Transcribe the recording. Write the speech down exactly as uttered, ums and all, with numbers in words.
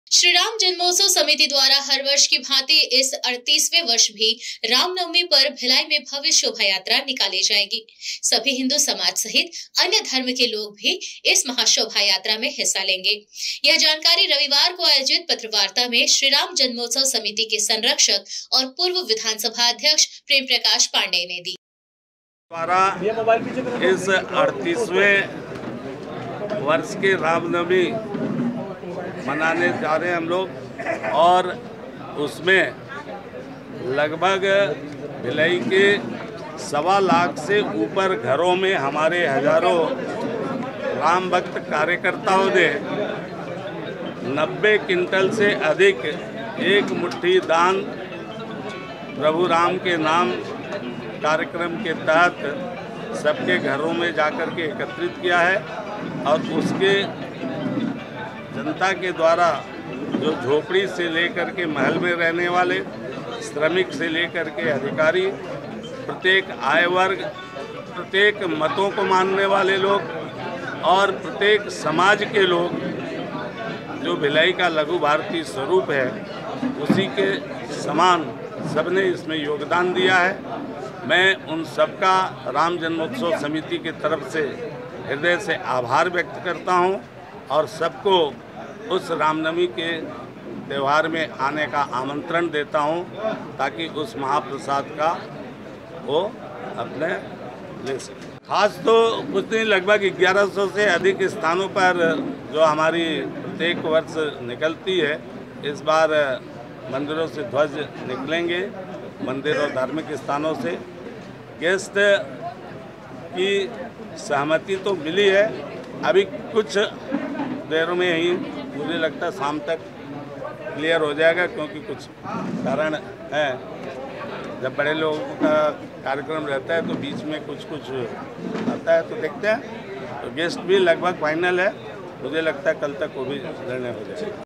श्री राम जन्मोत्सव समिति द्वारा हर वर्ष की भांति इस अड़तीसवें वर्ष भी रामनवमी पर भिलाई में भव्य शोभा यात्रा निकाली जाएगी। सभी हिंदू समाज सहित अन्य धर्म के लोग भी इस महाशोभा यात्रा में हिस्सा लेंगे। यह जानकारी रविवार को आयोजित पत्रवार्ता में श्री राम जन्मोत्सव समिति के संरक्षक और पूर्व विधानसभा अध्यक्ष प्रेम प्रकाश पांडेय ने दी। द्वारा इस अड़तीसवें वर्ष के रामनवमी मनाने जा रहे हैं हम लोग, और उसमें लगभग भिलाई के सवा लाख से ऊपर घरों में हमारे हजारों राम भक्त कार्यकर्ताओं ने नब्बे क्विंटल से अधिक एक मुट्ठी दान प्रभु राम के नाम कार्यक्रम के तहत सबके घरों में जाकर के एकत्रित किया है। और उसके जनता के द्वारा जो झोपड़ी से लेकर के महल में रहने वाले, श्रमिक से लेकर के अधिकारी, प्रत्येक आय वर्ग, प्रत्येक मतों को मानने वाले लोग और प्रत्येक समाज के लोग, जो भिलाई का लघु भारतीय स्वरूप है, उसी के समान सबने इसमें योगदान दिया है। मैं उन सबका राम जन्मोत्सव समिति की तरफ से हृदय से आभार व्यक्त करता हूं और सबको उस रामनवमी के त्यौहार में आने का आमंत्रण देता हूं, ताकि उस महाप्रसाद का वो अपने ले सके। खास तो कुछ नहीं, लगभग ग्यारह सौ से अधिक स्थानों पर जो हमारी प्रत्येक वर्ष निकलती है, इस बार मंदिरों से ध्वज निकलेंगे, मंदिर और धार्मिक स्थानों से। गेस्ट की सहमति तो मिली है, अभी कुछ देर में ही मुझे लगता है शाम तक क्लियर हो जाएगा, क्योंकि कुछ कारण है। जब बड़े लोगों का कार्यक्रम रहता है तो बीच में कुछ कुछ आता है, तो देखते हैं। तो गेस्ट भी लगभग फाइनल है, मुझे लगता है कल तक वो भी निर्णय हो जाएगा।